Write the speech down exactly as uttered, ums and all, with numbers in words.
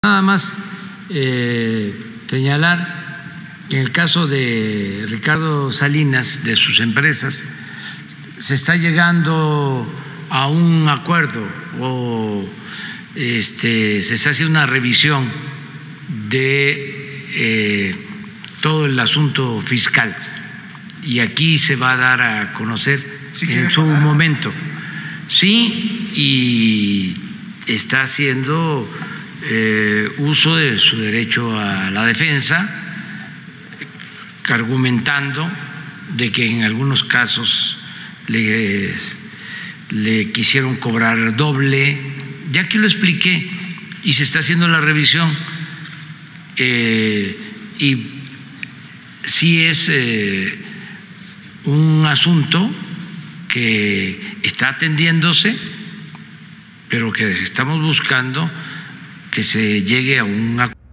Nada más eh, señalar que en el caso de Ricardo Salinas, de sus empresas, se está llegando a un acuerdo o este, se está haciendo una revisión de eh, todo el asunto fiscal y aquí se va a dar a conocer ¿Sí en su pagar? momento. Sí, y está haciendo eh, uso de su derecho a la defensa, argumentando de que en algunos casos le, le quisieron cobrar doble, ya que lo expliqué, y se está haciendo la revisión, eh, y sí es eh, un asunto que está atendiéndose, pero que estamos buscando que se llegue a un acuerdo.